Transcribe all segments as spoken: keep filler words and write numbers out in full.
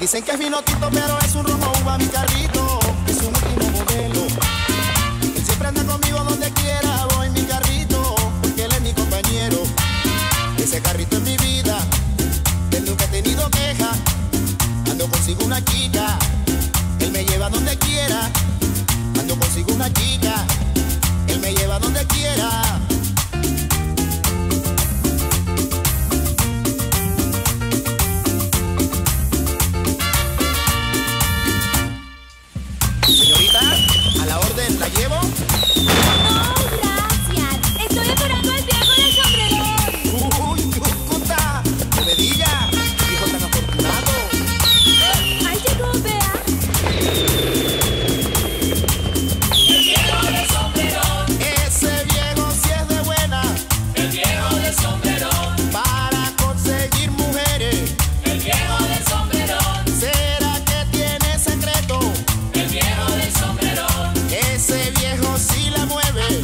Dicen que es vino tinto, pero es un rojo uva mi carrito. Es un último modelo. Él siempre anda conmigo donde quiera voy mi carrito, porque él es mi compañero. Ese carrito es mi vida, él nunca ha tenido queja. Ando consigo una chica, él me lleva donde quiera. Ando consigo una chica, él me lleva donde quiera. Señorita, a la orden, ¿la llevo? No, gracias. Estoy esperando al viejo del sombrerón. Uy, Cúcuta, de Medilla, hijo tan afortunado. Ay, llegó, vea. El viejo del sombrerón. Ese viejo sí es de buena. El viejo del sombrerón. Para conseguir mujeres. El viejo del sombrerón. ¿Será que tiene secreto? El viejo del sombrerón. Ese viejo sí la mueve.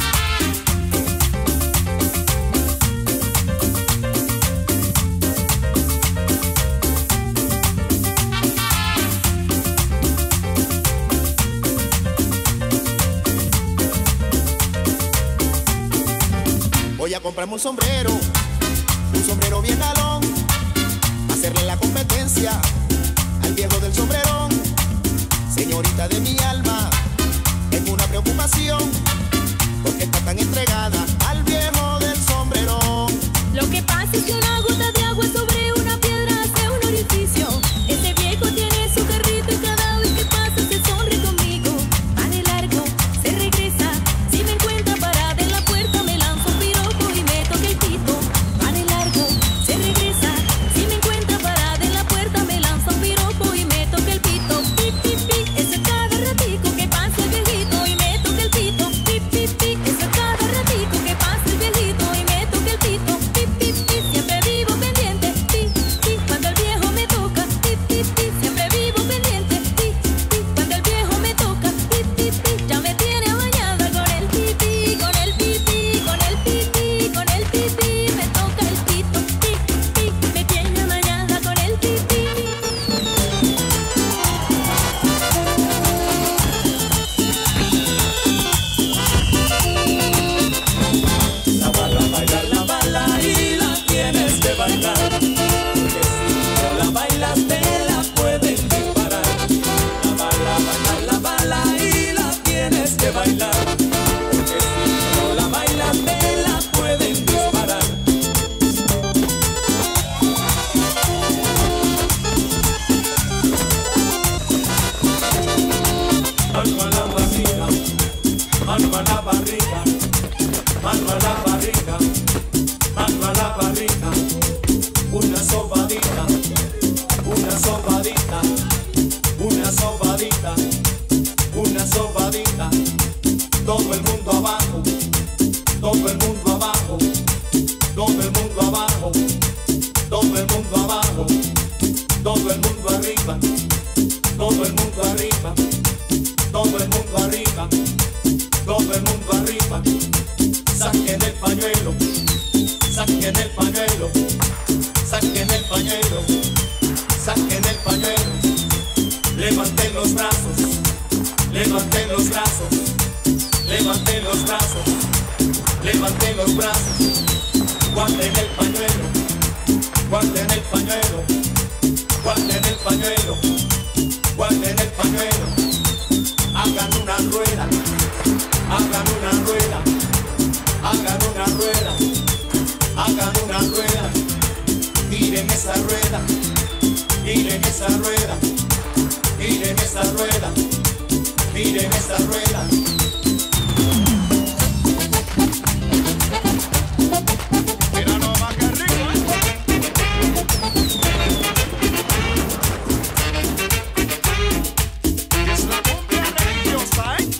Voy a comprarme un sombrero, un sombrero bien galón, hacerle la competencia al viejo del sombrerón. Señorita de mi alma, tengo una preocupación, porque está tan entregada al viejo del sombrerón. Lo que pasa es que una gota de agua sobre una piedra hace un orificio. Ese viejo tiene su carrito y cada vez que pasa se sonríe conmigo. Va de largo, se regresa. Si me encuentra parada en la puerta me lanza un piropo y me toca el pito. Va de largo, se regresa. Si me encuentra parada en la puerta me lanza un piropo y me toca el pito. Pi, pi, pi, ese cada ratico que pasa el viejito y me toca el pito. Pi, pi, pi, ese cada ratico que pasa el viejito y me toca el pito. Pi, pi, pi, siempre vivo pendiente. Pi, pi, cuando el viejo me toca. Pi, pi, pi, siempre vivo pendiente. Pi, pi, cuando el viejo me toca. Pi, pi, pi, ya me tiene bañada con el pipí, con el pipí, con el pipí, con el pipí. Me toca el pito. Pi, pi, me tiene bañada con el pipí. La bala, bailar la bala y la tienes que bailar. Porque si no la bailas te la pueden disparar. La bala, bailar la bala y la tienes que bailar. Porque si no la bailas te la pueden disparar. Mano a la barriga, mano a la barriga, mano a la barriga, mano a la barriga, una sobadita, una sobadita, una sobadita, una sobadita, todo el mundo abajo, todo el mundo abajo, todo el mundo abajo, todo el mundo abajo, todo el mundo arriba, todo el mundo arriba, todo el mundo arriba, todo el mundo arriba. Saquen el pañuelo, saquen el pañuelo, saquen el pañuelo, saquen el pañuelo. Levanten los brazos, levanten los brazos, levanten los brazos, levanten los brazos. Guarden el pañuelo, guarden el pañuelo, guarden el pañuelo, guarden el pañuelo. Hagan una rueda, hagan una rueda, hagan una rueda, hagan una rueda. Tiren esa rueda, tiren esa rueda, tiren esa rueda, tiren esa rueda. Mira nomás qué rico, es la cumbia religiosa, ¿eh?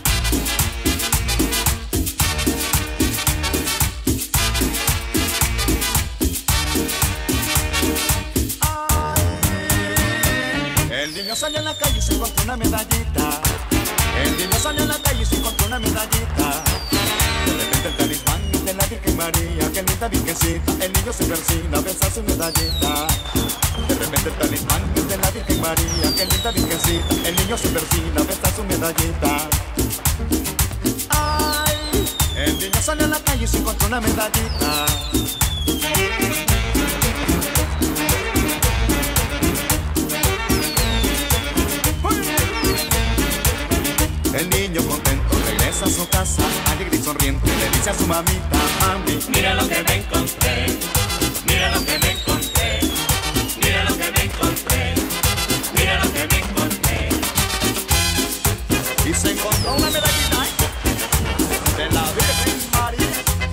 El niño salió en la calle y se encontró una medallita. El niño salió en la calle y se encontró una medallita. De repente repente el talismán de la Virgen María, que linda virgencita, el niño se persina, besa su medallita. De repente el talismán de la Virgen María, que linda virgencita, el niño se persina, besa su medallita. Ay, el niño sale a la calle y se encontró una medallita. El niño contento regresa a su casa, alegre y sonriente, le dice a su mamita: mami, Mira lo que me encontré, mira lo que me encontré, mira lo que me encontré, mira lo que me encontré. y se encontró una medallita de la Virgen María.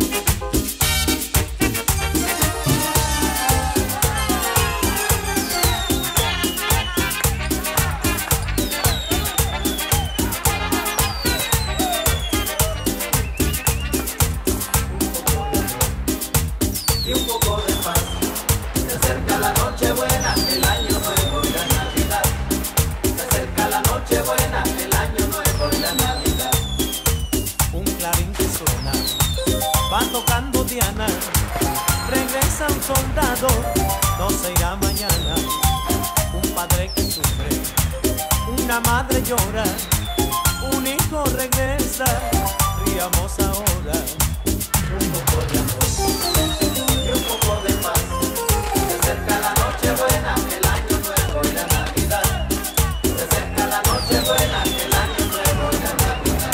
Y un poco de paz. Se acerca la noche buena, el año nuevo y la Navidad. Se acerca la noche buena, el año nuevo y la Navidad. Un clarín que suena, va tocando Diana. Regresa un soldado, no se irá mañana. Un padre que sufre, una madre llora. Un hijo regresa, riamos ahora. Un poco de amor y un poco de paz. Se acerca la noche buena, el año nuevo y la Navidad. Se acerca la noche buena, el año nuevo y la Navidad.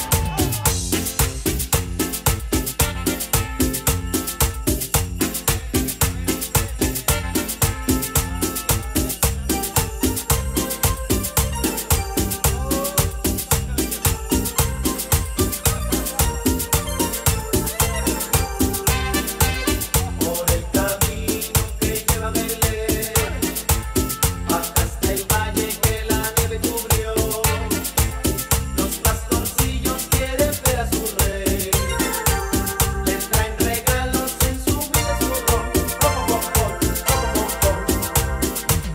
Por el camino que lleva a Belén, acá está el valle que la nieve cubrió. Los pastorcillos quieren ver a su rey. Le traen regalos en su vida, su ron. Pom, pom, pom, pom, pom, pom.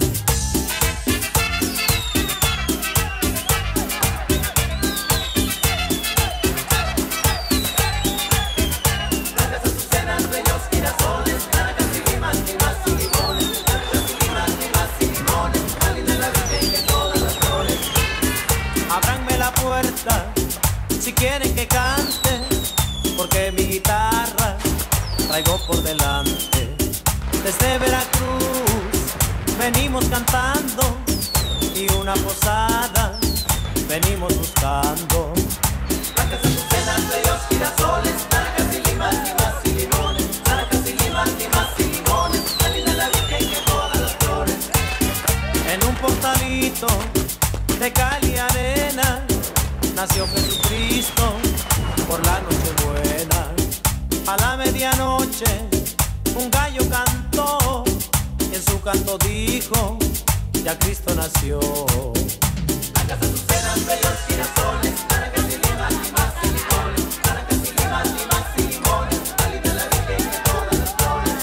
Largas azucenas, bellos girasoles, naranjas y limas, limas y limones. Naranjas y limas, limas y limones. Más linda la Virgen que todas las flores. Ábranme la puerta si quieren que cante, porque mi guitarra traigo por delante. Desde Veracruz venimos cantando y una posada venimos buscando. Blancas azucenas, bellos girasoles, naranjas y limas, limas y limones. Naranjas y limas, limas y limones. Más linda la Virgen que todas las flores. En un portalito de cal y arena nació Jesucristo por la noche buena. A la medianoche un gallo cantó y en su canto dijo: ya Cristo nació. Blancas azucenas, bellos girasoles, naranjas y limas, limas y limones. Naranjas y limas, limas y limones. Más linda la Virgen que todas las flores.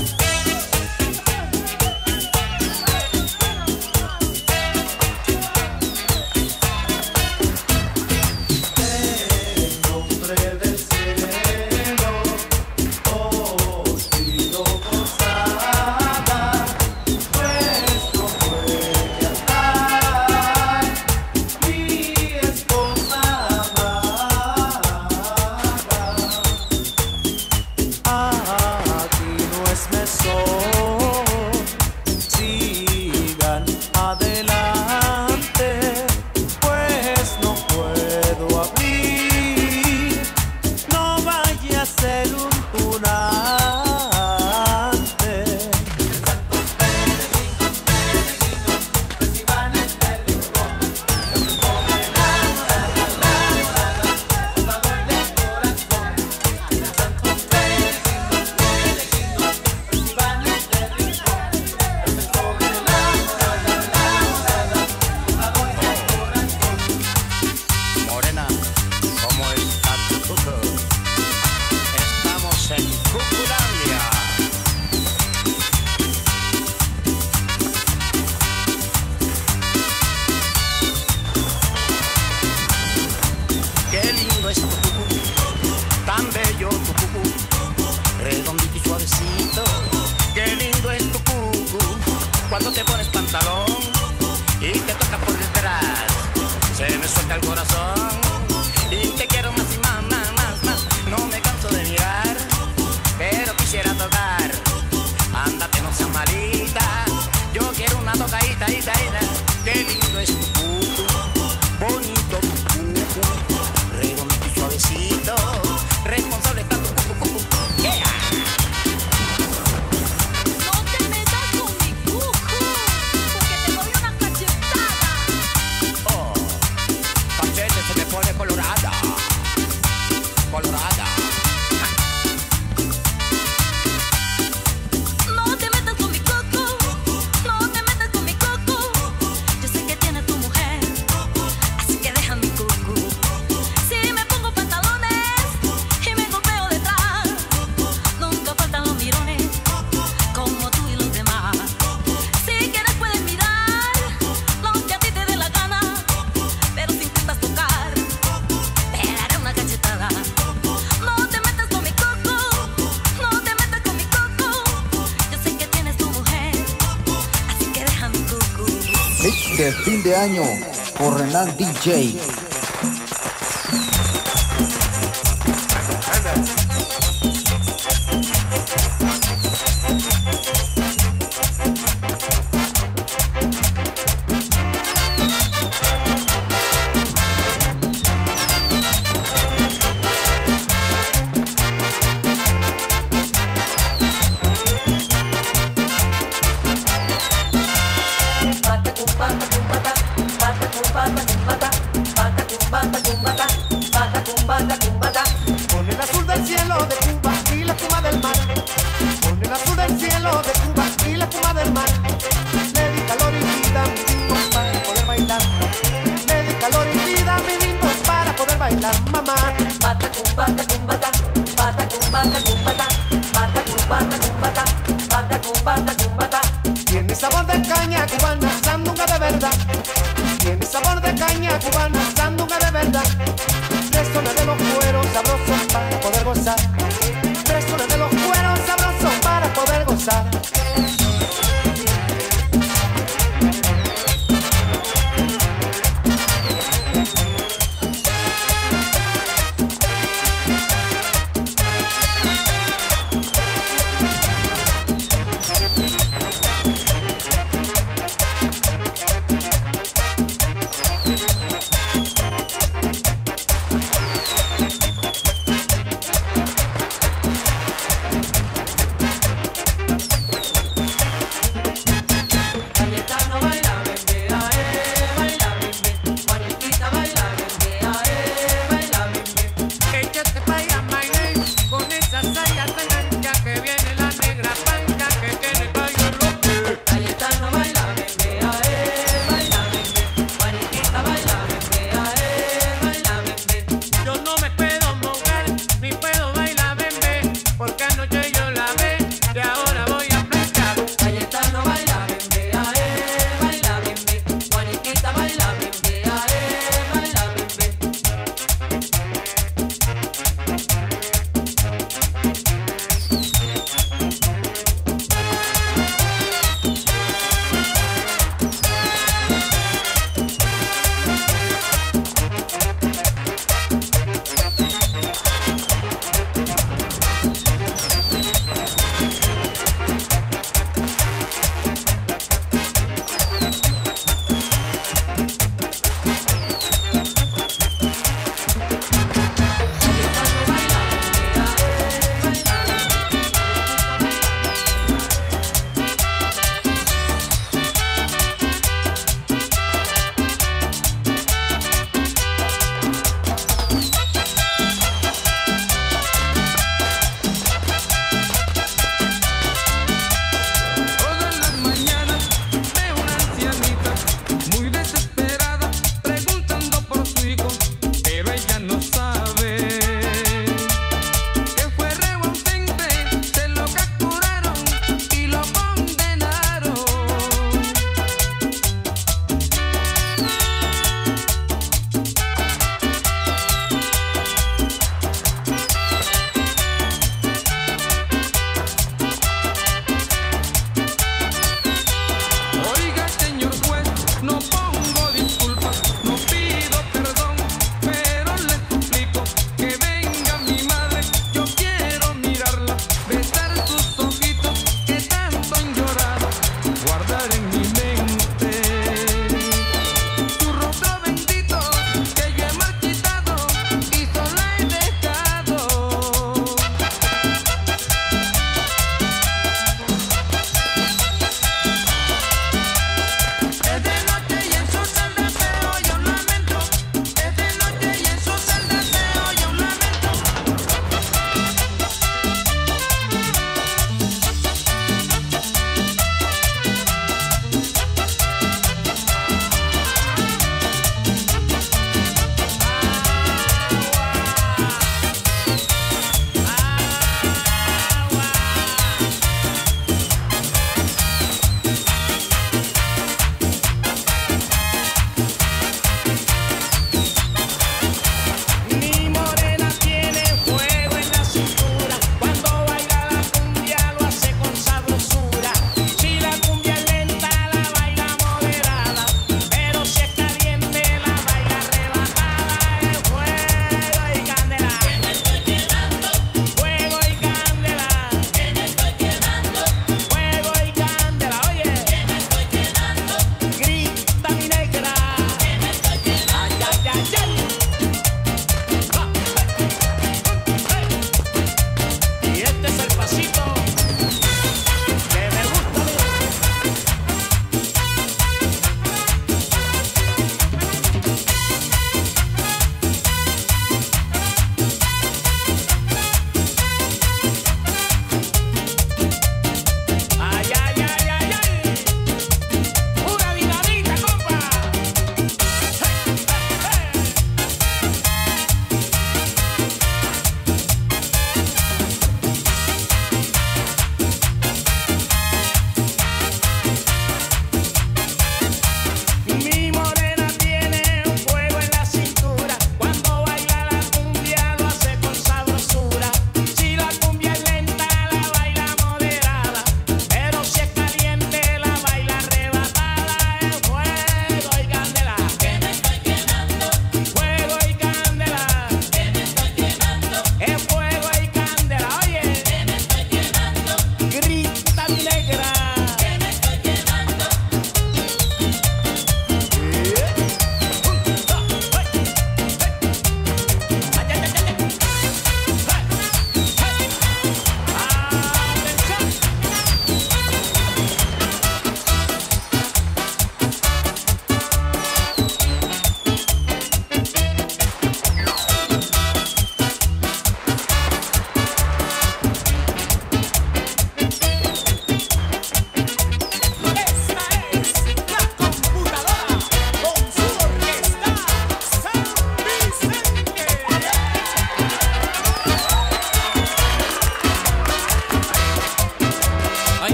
En nombre del cielo os pido posada. Nuestro fuerte altar corazón. Y te quiero más y más, más, más, más. No me canso de mirar, pero quisiera tocar. Ándate, no seas malita. Yo quiero una tocadita, ita, ita. Qué lindo es tu cucu, bonito tu cucu, redondito y suavecito. Responsable está tu cucu, cucu. Yeah. No te metas con mi cucu, porque te doy una cachetada. Oh, cachete se me pone colorada, colorada. No te metas con mi coco, no te metas con mi coco. Yo sé que tienes tu mujer, así que deja mi cucu. Si me pongo pantalones y me golpeo detrás, nunca faltan los mirones, como tú y los demás. Si quieres puedes mirar lo que a ti te dé la gana, pero si intentas tocar, te daré una cachetada. No te metas con mi coco, no te metas con mi coco. Yo sé que tienes tu mujer, así que deja mi cucu. Mix de fin de año por Renan D J. Con el azul del cielo de Cuba y la espuma del mar. Con el azul del cielo de Cuba y la espuma del mar. Le di calor y vida a mi lindo para poder bailar. Le di calor y vida a mi lindo para poder bailar, mamá. Bata cumbata cumbata, bata cumbata cumbata, bata cumbata cumbata, bata cumbata cumbata. Tiene sabor de caña cubana, sandunga de verdad. Tiene sabor de caña cubana, sandunga de verdad. Resona de los cueros sabrosos para poder gozar. Resona de los cueros sabrosos para poder gozar.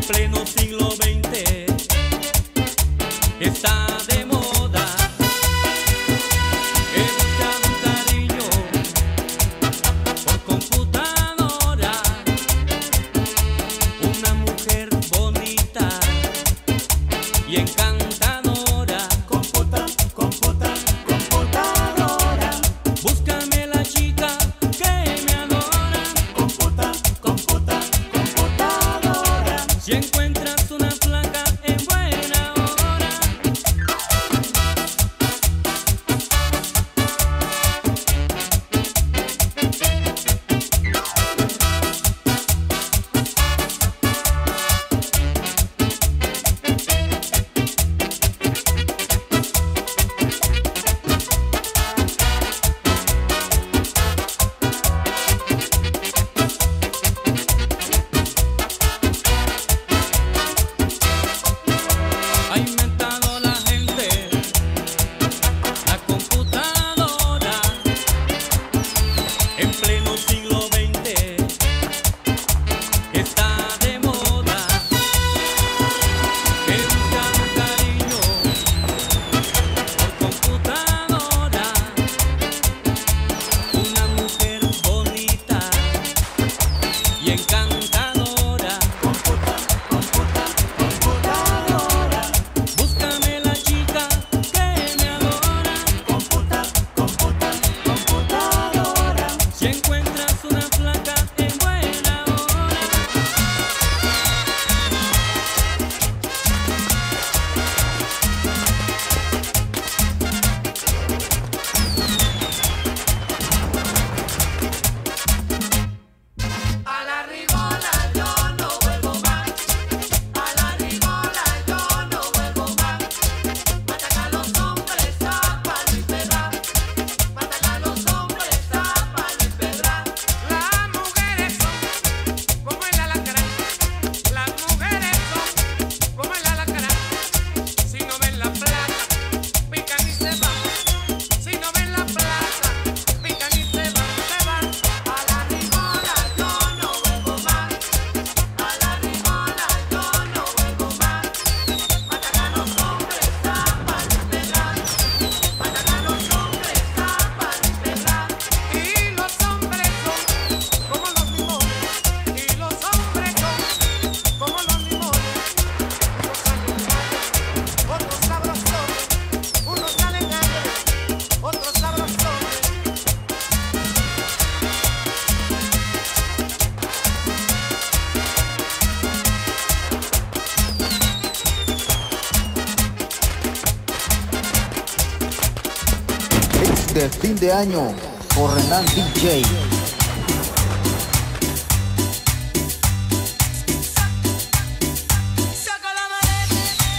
pleno siglo veinte está de moda. He buscado un cariño por computadora, una mujer bonita y encantadora. Computa, computa, computadora. Búscame la chica que me adora. Computa, computa, computadora. Si encuentras una flaca en buena hora. Ha inventado la gente la computadora en pleno siglo veinte está de moda. He buscado un cariño por computadora, una mujer bonita y encantadora. Computa, computa, computadora. Búscame la chica que me adora. Computa, computa, computadora. Si encuentras una flaca en buena hora. A la rigola yo no vuelvo más. A la rigola yo no vuelvo más. Matan a los hombres a palo y pedra. Matan a los hombres a palo y pedra. Las mujeres son como el alacrán. Las mujeres son como el alacrán. Si no ven la plaza, pican y se van. Si no ven la plaza, pican y se van, se van. A la rigola yo no vuelvo más. A la rigola yo no vuelvo más. Matan a los hombres a palo y pedra. Matan a los hombres a palo y pedra. Y los hombres son como los limones. Y los hombres son como los limones. Unos salen grandes, otros sabrosones. Unos salen grandes, otros sabrosones. Mix de fin de año por Renan D J. Saca la maleta.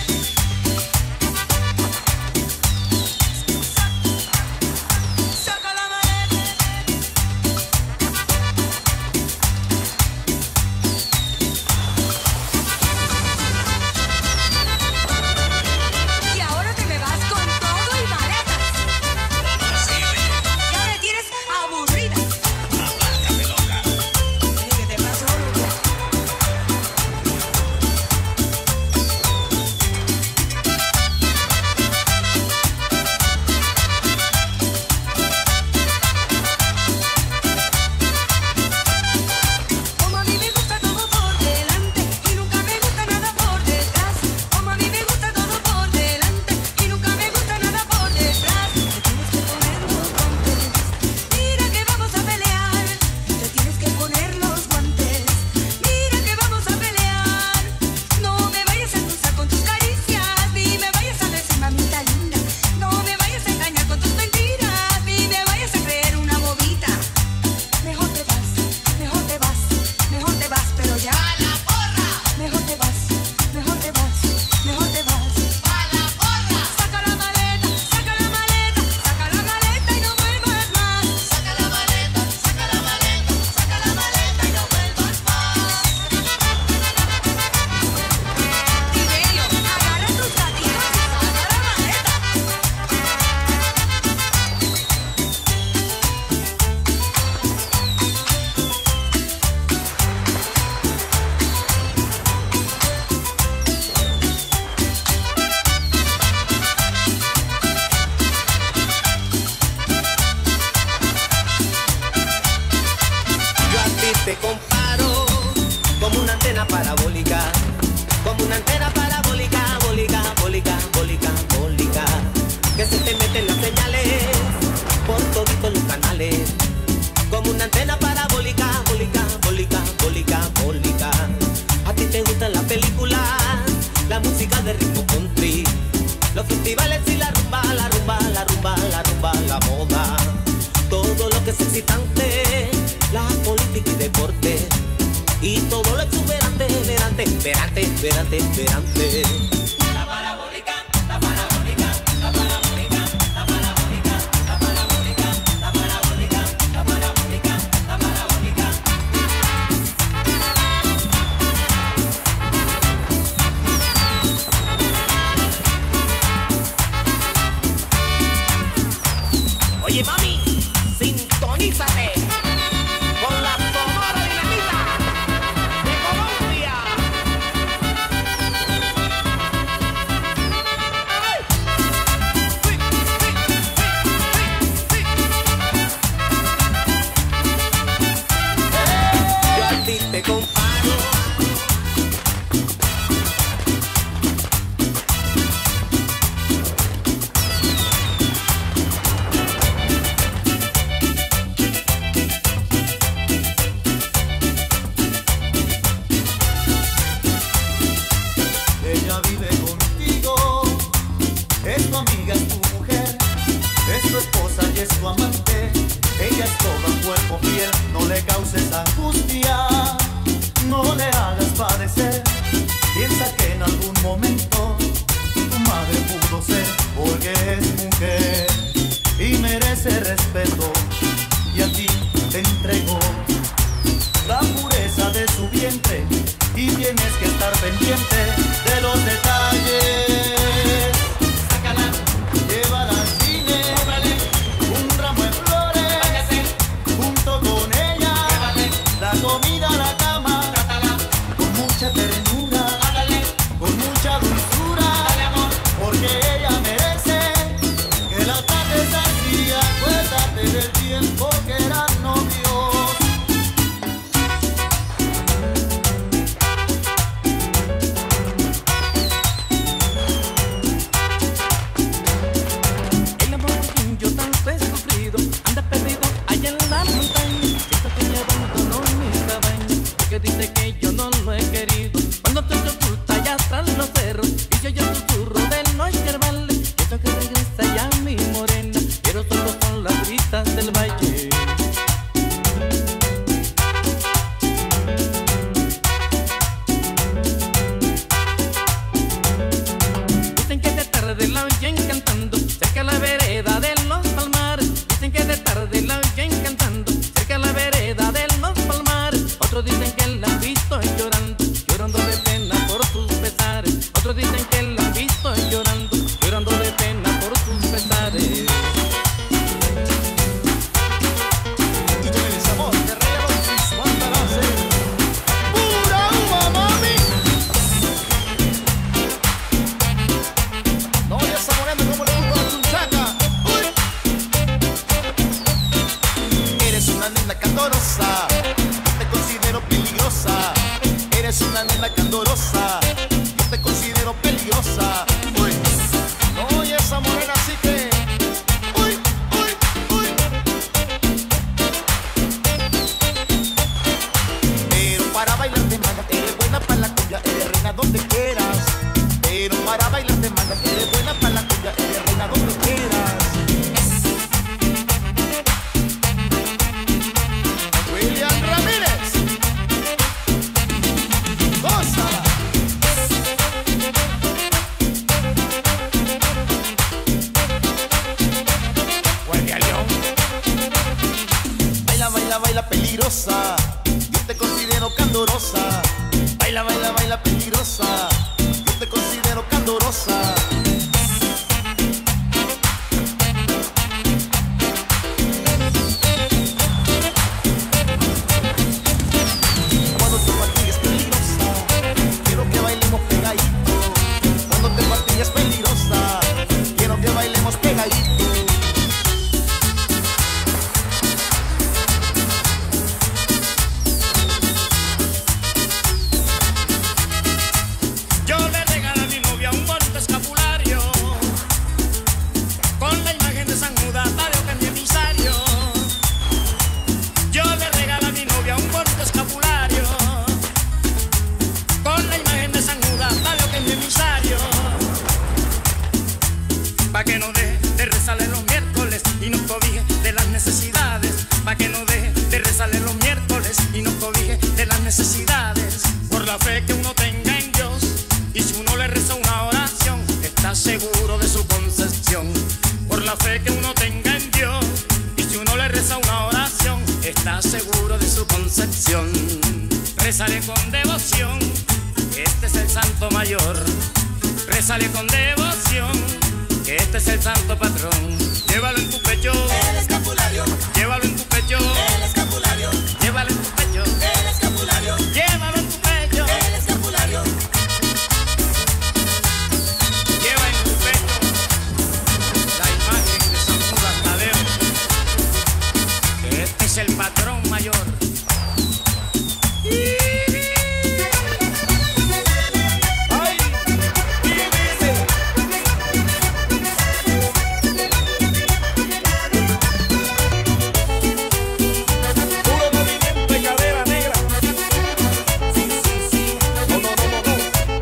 Saca la maleta. Y ahora te me vas con todo y maletas. Ya me tienes aburrida. parabólica, como una antena parabólica, bólica, bólica, bólica, bólica, que se te meten las señales por toditos los canales, como una antena parabólica, bólica, bólica, bólica, bólica. A ti te gustan las películas, la música de ritmo country, los festivales y la rumba, la rumba, la rumba, la rumba, la moda, todo lo que es excitante, la política y deporte, y todo lo exuberante, verante, verante, verante, verante. La parabólica, la parabólica, la parabólica, la parabólica, la parabólica, la parabólica, la parabólica, la parabólica. Oye, mami, sintonízate con la Sonora Dinamita de Colombia. ¡Ay! ¡Sí, sí, sí, sí, sí! Yo a ti te comparo. Ella vive contigo, es tu amiga, es tu mujer, es tu esposa y es tu amante. Ella es todo cuerpo fiel, no le causes angustia, no le hagas padecer. Piensa que en algún momento tu madre pudo ser, porque es mujer y merece respeto, y a ti te entregó la pureza de su vientre, y tienes que estar pendiente de los detalles. Sácala, llévala al cine, cómprale un ramo de flores, váyase junto con ella, llévale la comida a la cama, trátala con mucha ternura, hágale con mucha dulzura, dale amor, porque ella merece que la trates así. Acuérdate del tiempo que eran novios. El amor que yo tanto he sufrido anda perdido allá en la montaña. Siento que me abandonó mi cabaña, porque dice que yo no lo he querido. Cuando te oculta allá tras los cerros, y yo ya susurro de noche hermana. Siento que regresa ya mi morena, pero solo con las brisas del valle. Dicen que de tarde la oyen cantando cerca de la vereda de los palmares. Dicen que de tarde la oyen cantando cerca de la vereda de los palmares. Otros dicen que la han visto llorando, llorando de pena por sus pesares. Otros dicen que la han visto llorando, llorando de pena por sus pesares. Y con el sabor de Regalos y su andalace, ¡pura uva, mami! No vayas saboreando como le gusta a Chunchaca. ¡Uy! Eres una nena candorosa, yo te considero peligrosa. Eres una nena candorosa, yo te considero peligrosa. ¡Uy! No oyes a morena, así que ¡uy, uy, uy! Pero para bailar te manda, eres buena para la cumbia, eres reina donde quieras. Pero para bailar te manda, eres buena para la cumbia, eres reina donde quieras. William Ramírez, gózala. Guardia León. Baila, baila, baila peligrosa, yo te considero candorosa. Baila, baila, baila peligrosa, yo te considero candorosa. Cuando te fatigues peligrosa, quiero que bailemos pegadito. Cuando te fatigues peligrosa, quiero que bailemos pegadito. es el santo mayor. Rézale con devoción, que este es el santo patrón. Llévalo en tu pecho, El escapulario, llévalo en tu pecho, el escapulario, llévalo en tu pecho, el escapulario, llévalo en tu pecho, el escapulario. lleva en tu pecho la imagen de San Judas Tadeo, que este es el patrón mayor. Ay, y dice, puro movimiento de cadera negra. Sí, sí, sí. No, no, no, no, no.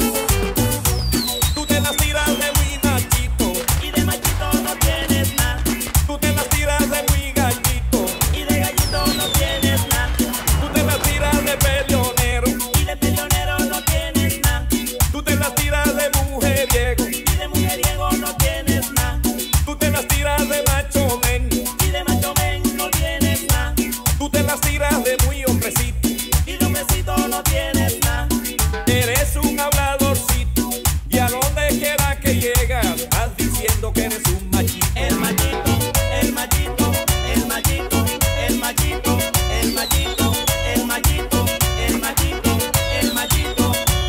Tú te las tiras de muy machito Y de machito no tienes nada, tú te las tiras de muy gallito y de gallito no tienes nada, tú te las tiras de peleonero y de peleonero no tienes nada, tú te las tiras de mujeriego y de mujeriego no tienes nada, tú te las tiras de macho men y de macho men no tienes nada, tú te las tiras de muy hombrecito y de hombrecito no tienes nada. eres un habladorcito y a donde quiera que llegas vas diciendo que eres un machito. El machito, el machito, el machito, el machito, el machito, el machito, el machito, el machito.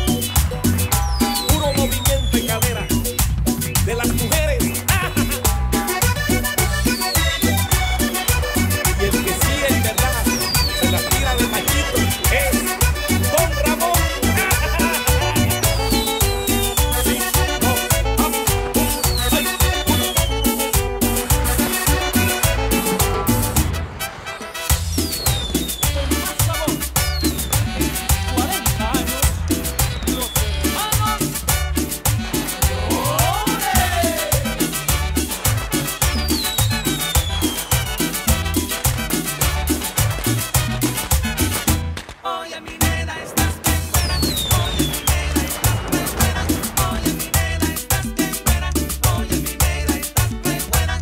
Puro movimiento de cadera de las mujeres. Y el que sí en verdad se las tira de machito es Don Ramón. Sí, no, ah, uh, ay, cuarenta años, los hermanos. Oye mi nena, estás bien buena. Oye mi nena, estás bien buena. Oye mi nena, estás bien buena. Oye mi nena, estás bien buena.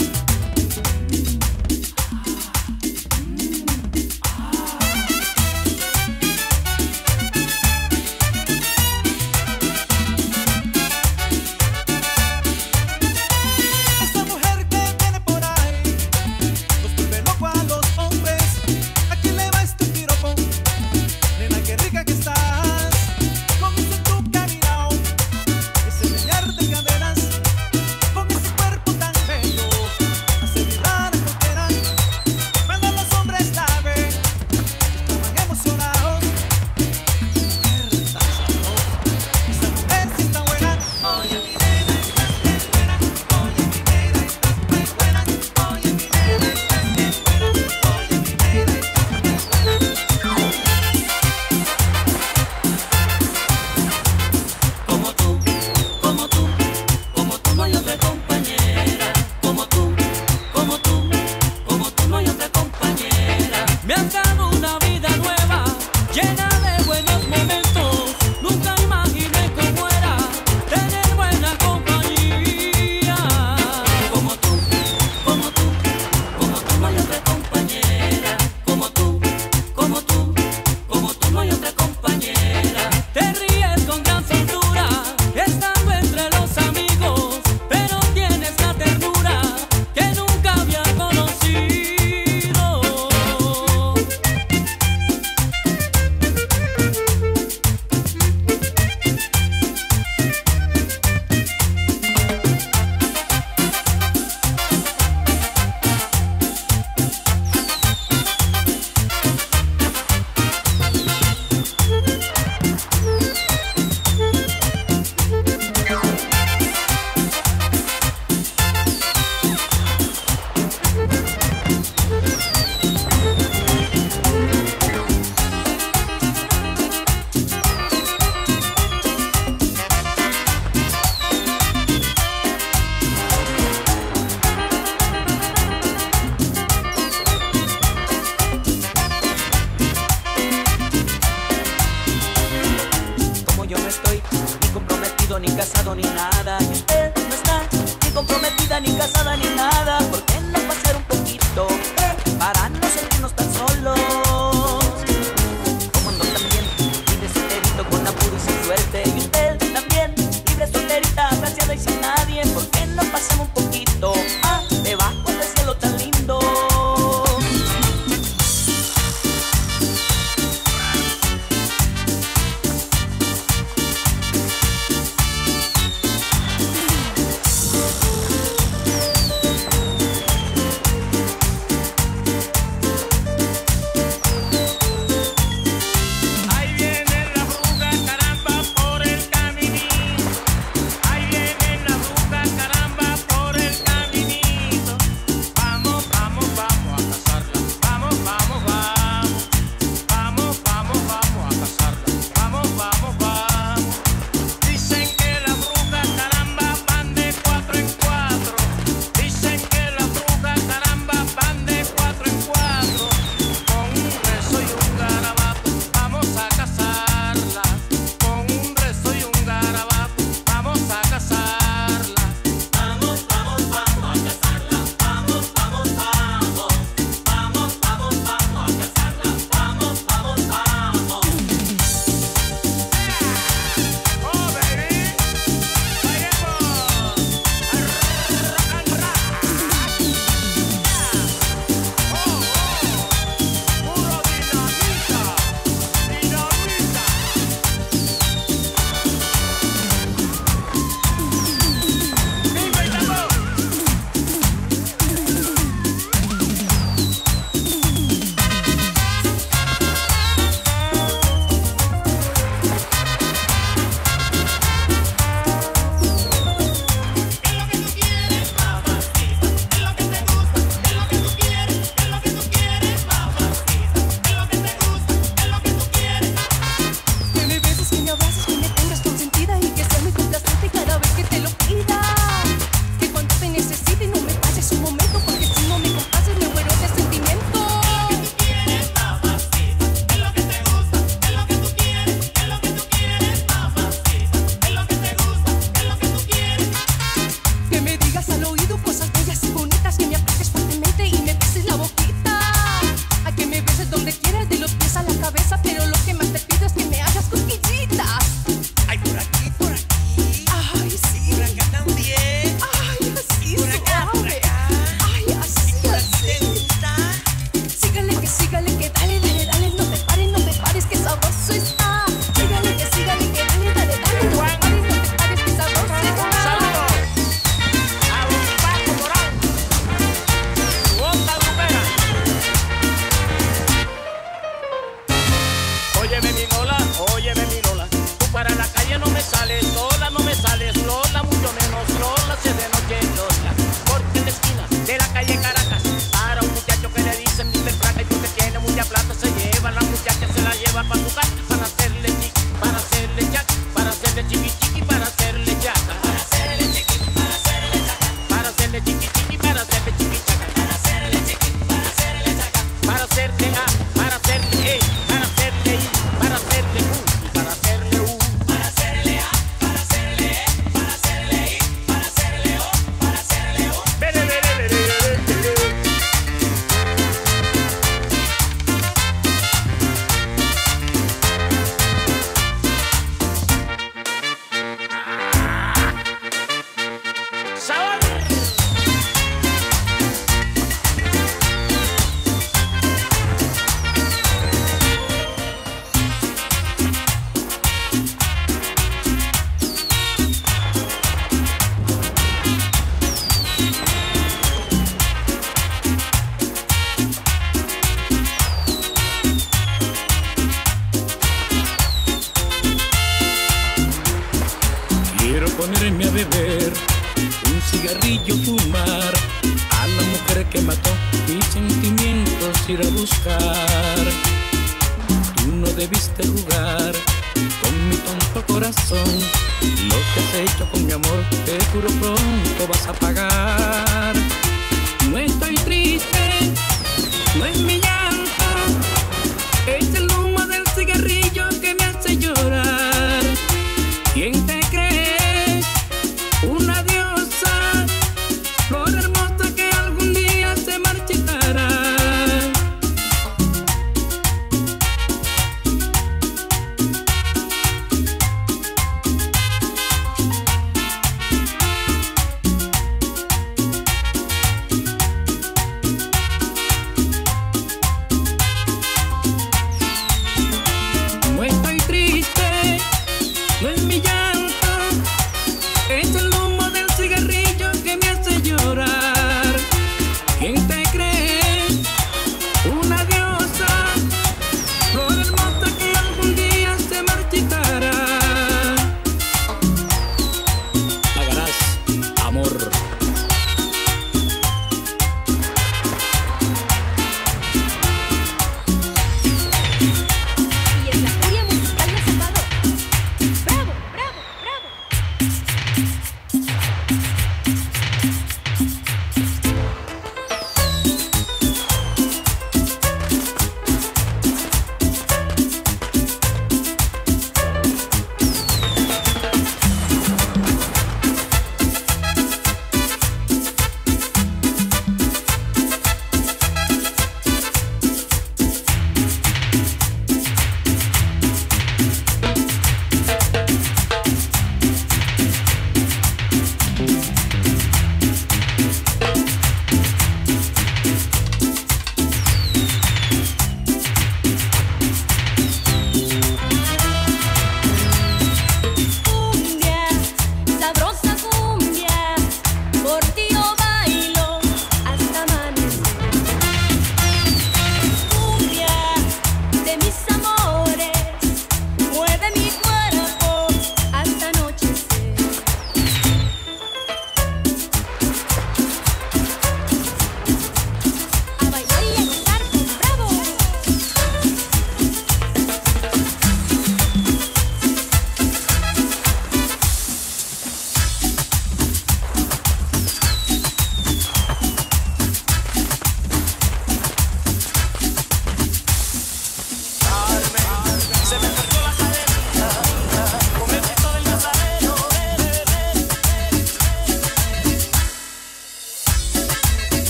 Esa mujer que viene por ahí nos vuelve loco a los hombres. ¿A quién le va este piropo? Nena, qué rica que estás, con ese tu caminao, ese menear de caderas, con ese cuerpo tan bello, hace vibrar a cualquiera. Cuando los hombres la ven, estaban emocionados. Mujer tan sabrosa, esa mujer sí está buena. Oye mi nena, estás bien buena. Oye mi nena, estás bien buena. Oye mi nena, estás bien buena. Oye mi nena, estás bien buena. Como tú, como tú, como tú no hay otra compañera. Como tú, como tú, como tú no hay otra compañera. Me han dado una vida nueva, llena de buenos momentos. Nunca imaginé cómo era tener buena compañía. Como tú, como tú, como tú no hay otra compañera. Como tú, como tú, como tú no hay otra compañera. Te ríes con gran soltura, estando entre los amigos, pero tienes la ternura que nunca había conocido. Como yo no estoy ni comprometido, ni casado, ni nada, y usted no está ni comprometida, ni casada, ni nada, ¿por qué no pasar un poquito para no sentirnos tan solos? Como ando también, y desesperito con apuro y sin suerte, y usted pasemos un poquito, ah, debajo del cielo tan lindo. Ahí viene la bruja, caramba, por el caminito. Ahí viene la bruja, caramba, por el caminito. Vamos, vamos, vamos a cazarla. Vamos, vamos, vamos. Vamos, vamos, vamos a cazarla. Vamos, vamos, vamos. Dicen que la bruja, caramba, van de cuatro en cuatro. Dicen que la bruja, caramba, van de cuatro en cuatro. Con un rezo y un garabato vamos a cazarla. Con un rezo y un garabato vamos a cazarla. Vamos, vamos, vamos a cazarla. Vamos, vamos, vamos. Vamos, vamos, vamos a cazarla. Vamos, vamos, vamos. Oh, baby. Bailemos. Rock and roll. Oh, oh. Puro dinamita. Dinamita. ¡Viva el tambor! Es lo que tú quieres, mamacita. Es lo que te gusta. Es lo que tú quieres. Es lo que tú quieres, mamacita. Es lo que te gusta. Es lo que tú quieres. Que me beses, que me abraces, que me tengas consentida y que sea muy complacente cada vez que te lo pida. Que cuando te necesite no me pases un momento, porque si no me complaces me muero de sentimiento. quieres, mamacita. Es lo que te gusta. Es lo que tú quieres. Es lo que tú quieres, mamacita. Es lo que te gusta. Es lo que tú quieres. Que me digas al oído cosas bellas y bonitas, que me apretes fuertemente y me beses la boquita. A que me beses donde quieras, de los pies a la cabeza, pero lo que más te pido es que me hagas cosquillitas. Ay, por aquí, por aquí. Ay, sí. Por acá también. Ay, así, Por acá, por suave. acá. Ay, así, Por aquí te así. gusta. Sígale, que sígale, que dale, dale, dale, no te pares, no te pares, que sabroso está. Sígale, que sígale, que dale, dale, dale, no te pares, no te pares, que sabroso está. Saludos a un Paco Morán, su onda grupera. Óyeme mi Lola, óyeme mi Lola, tú para la calle no me sales, Lola no me sales, Lola mucho menos, Lola si es de noche, Lola. Porque en la esquina de la calle Caracas, para un muchacho que le dicen mister Fraca y porque tiene mucha plata se lleva, la muchacha se la lleva para su casa, para hacerle chiqui, para hacerle chac, para hacerle chiqui chiqui, para hacerle chaca. Para hacerle chiqui, para hacerle chaca. Para hacerle chiqui chiqui, para hacerle chiqui chaca. Para hacerle chiqui, para hacerle chaca. Para hacerle A, para hacerle E, para hacerle I, para hacerle U, y para hacerle U. Para hacerle A, para hacerle E, para hacerle I, para hacerle O, para hacerle U. Bere, bere, bere, bere, bere. ¡Sabor! Quiero ponerme a beber, un cigarrillo fumar, a la mujer que mató mis sentimientos ir a buscar. Tú no debiste jugar con mi tonto corazón, lo que has hecho con mi amor, te juro pronto vas a pagar. No estoy triste, no es mi llanto, es el humo del cigarrillo que me hace llorar. ¿Quién te crees? Una diosa, flor hermosa que algún día se marchitará.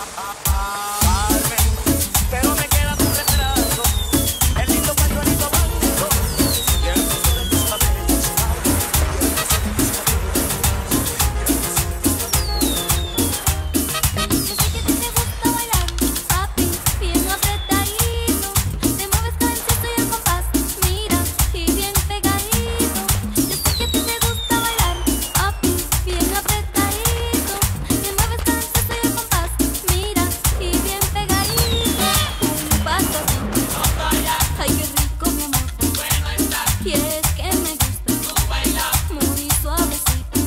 Pero me queda tu retrato, el lindo pañuelito blanco, y el rostro de tus cabellos. Yo sé que a ti te gusta bailar, papi, bien apretadito. Te mueves cadencito y al compás, mira, y bien pegadito. Yo sé que a ti te gusta bailar, papi, bien apretadito. Te mueves cadencito y al compás, mira, y bien pegadito. Un paso así, ay qué rico mi amor. Y es que me gusta, muy suavecito.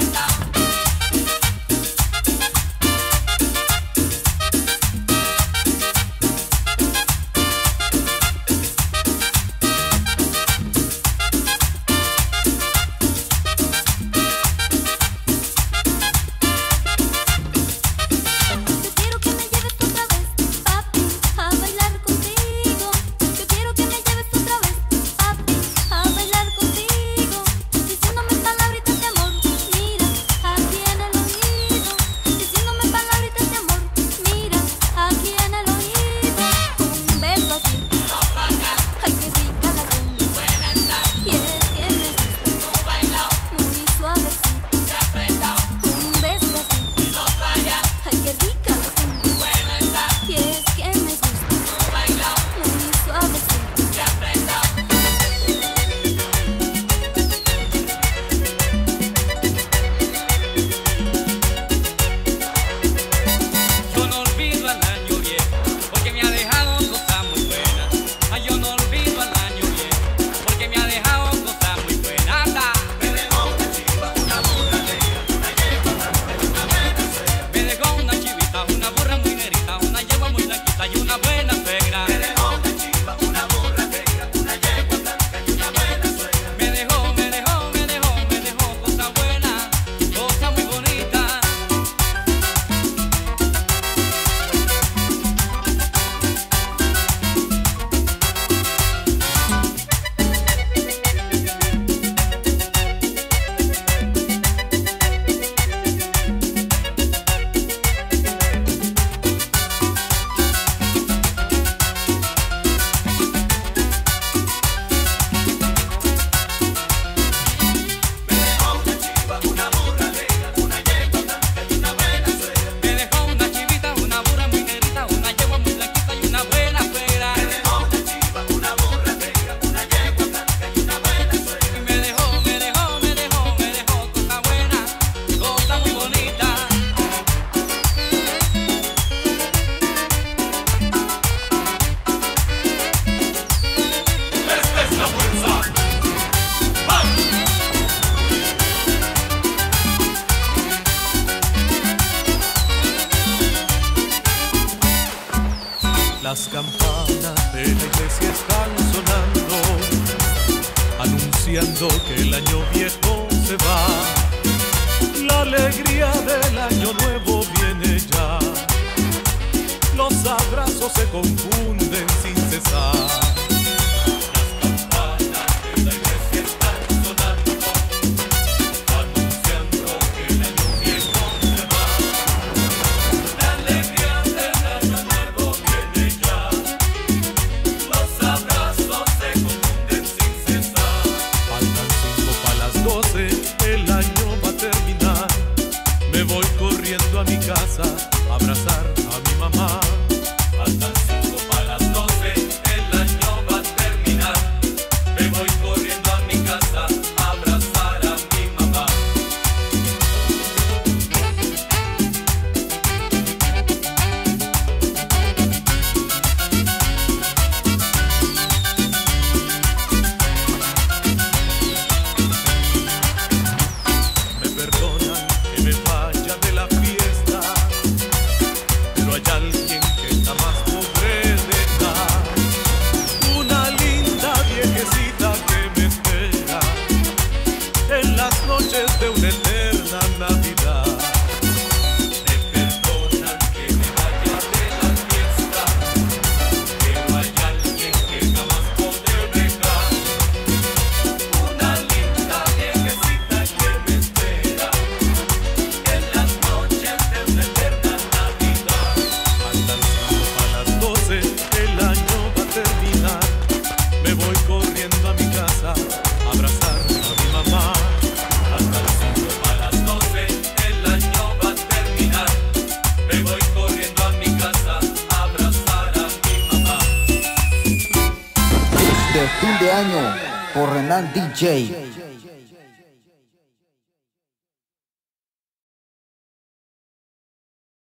Yo quiero que me lleves otra vez, papi, a bailar contigo. Yo quiero que me lleves otra vez, papi, a bailar contigo. Diciéndome palabritas de amor, mira, aquí en el oído. Diciéndome palabritas de amor, mira, aquí en el oído. Un beso así, ay qué rica la rumba. Y es que me gusta, muy suavecito. Un beso así, ay qué rica la rumba. Y es que me gusta, muy suavecito. Yo no olvido al año viejo, porque me ha dejado cosas muy buenas. Ay, yo no olvido al año viejo, porque me ha dejado cosas muy buenas. Anda. Me dejó una chiva, una burra negra, una yegua blanca y una buena suegra. Me dejó una chivita, una burra muy negrita, una yegua muy blanquita y una buena suegra. Me dejó una chiva, una burra negra, una yegua blanca y una buena suegra. Me dejó, me dejó, me dejó, me dejó cosas buenas, cosas muy bonitas. Me dejó una chivita, una burra muy negrita, una yegua muy blanquita y una buena suegra. Me dejó una chiva, una burra negra, una yegua blanca y una buena suegra. Me dejó, me dejó, me dejó, me dejó cosas buenas, cosas muy bonitas. Esta es la fuerza. Las campanas de la iglesia están sonando, anunciando que el año viejo se va. La alegría del año nuevo viene ya. Los abrazos se confunden sin cesar. Las campanas de la iglesia están sonando, anunciando que el año viejo se va. La alegría del año nuevo viene ya. Los abrazos se confunden sin cesar. Faltan cinco para las doce, el año va a terminar. Me voy corriendo a mi casa a abrazar a mi mamá. Faltan cinco para las doce, el año Me voy corriendo a mi casa a abrazar a mi mamá. De fin de año por Renan D J.